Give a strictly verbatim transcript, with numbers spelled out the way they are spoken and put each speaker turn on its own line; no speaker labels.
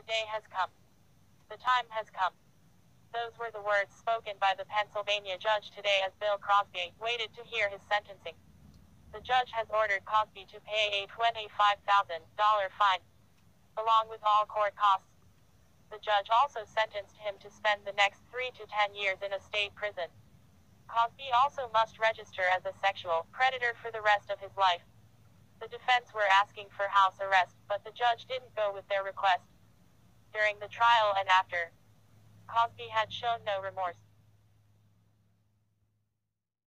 day has come. The time has come. Those were the words spoken by the Pennsylvania judge today as Bill Cosby waited to hear his sentencing. The judge has ordered Cosby to pay a twenty-five thousand dollars fine, along with all court costs. The judge also sentenced him to spend the next three to ten years in a state prison. Cosby also must register as a sexual predator for the rest of his life. The defense were asking for house arrest, but the judge didn't go with their request. During the trial and after, Cosby had shown no remorse.